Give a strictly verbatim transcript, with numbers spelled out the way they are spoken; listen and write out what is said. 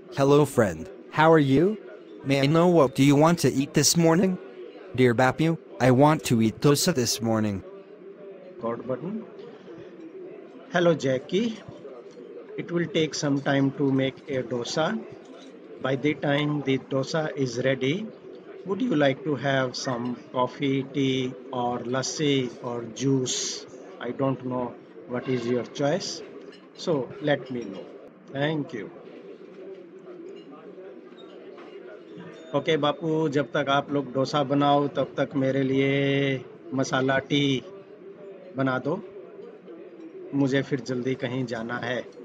Hello friend, how are you? May I know what do you want to eat this morning? Dear Bapu, I want to eat dosa this morning. Record button. Hello Jackie, it will take some time to make a dosa. By the time the dosa is ready, would you like to have some coffee, tea or lassi or juice? I don't know what is your choice. So let me know. Thank you. Okay Bapu, जब तक आप लोग डोसा बनाओ तब तक मेरे लिए मसाला T बना दो। मुझे फिर जल्दी कहीं जाना है।